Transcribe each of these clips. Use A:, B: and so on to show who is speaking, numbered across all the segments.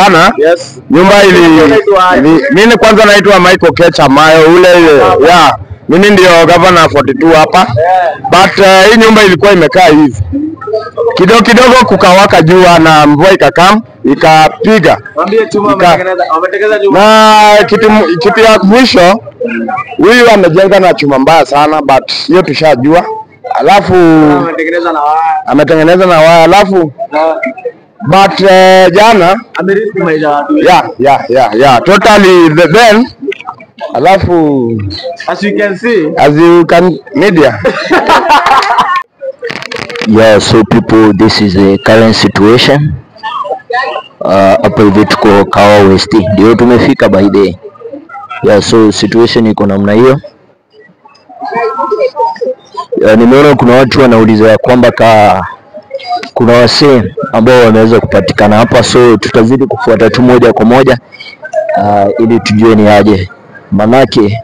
A: jana.
B: Yes.
A: Nyumba mimi kwanza naitwa Michael Kecha Mayo ule yeah. Mimi ndio governor 42 hapa. But hii nyumba ilikuwa imekaa hivi. Kidogo kukawaka jua na mvua ikakam ikapiga.
B: Mwambie chuma wametengeneza nyumba.
A: Na kitu ya mwisho huyu amejenga na chuma mbaya sana, but hiyo tushajua. Alafu ametengeneza na waya alafu but jana
B: amerithi maisha watu.
A: Yeah, totally then alafu
B: as you can
A: media.
C: Yeah, so people, this is the current situation. Hapa hivi tuko Kahawa West, ndio tumefika by day. Yeah, so situation iko namna hiyo. Nimeona kuna watu wanauliza kwamba kuna wasee ambao wameweza kupatikana hapa, so tutazidi kufuata tu moja kwa moja ili tujue ni aje, manake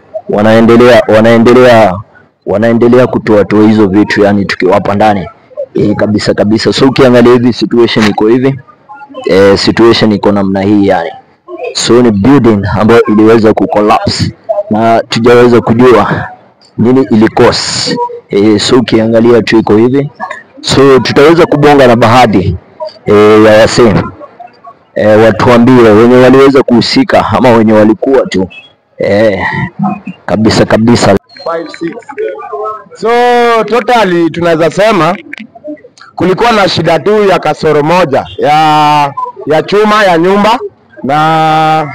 C: wanaendelea kutoa hizo vitu, yani tukiwapa ndani kabisa. So ukiangalia hivi situation iko hivi, situation iko namna hii yani. So ni building ambayo iliweza kucollapse na tujaweza kujua nini ilikos. So ukiangalia tu iko hivi, so tutaweza kubonga na baadhi ya wasee watuambie wenye waliweza kuhusika ama wenye walikuwa tu kabisa
A: 5-6. So totally tunaweza sema kulikuwa na shida tu ya kasoro moja ya chuma ya nyumba na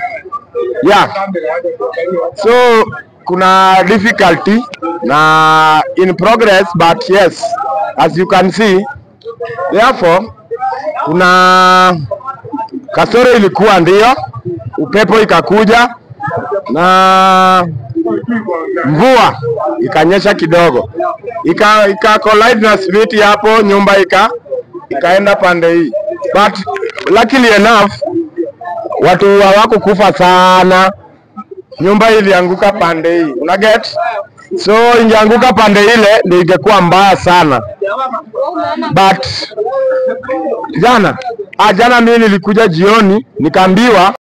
A: so kuna difficulty na in progress, but yes, as you can see, therefore kuna kasoro ilikuwa ndio, upepo ikakuja na mvua ikanyesha kidogo, ika collide na street hapo, nyumba ikaenda pande hii, but luckily enough watu hawakukufa sana. Nyumba ilianguka pande hii, una get? So ingeanguka pande ile ndio ingekuwa mbaya sana. But jana mimi nilikuja jioni nikaambiwa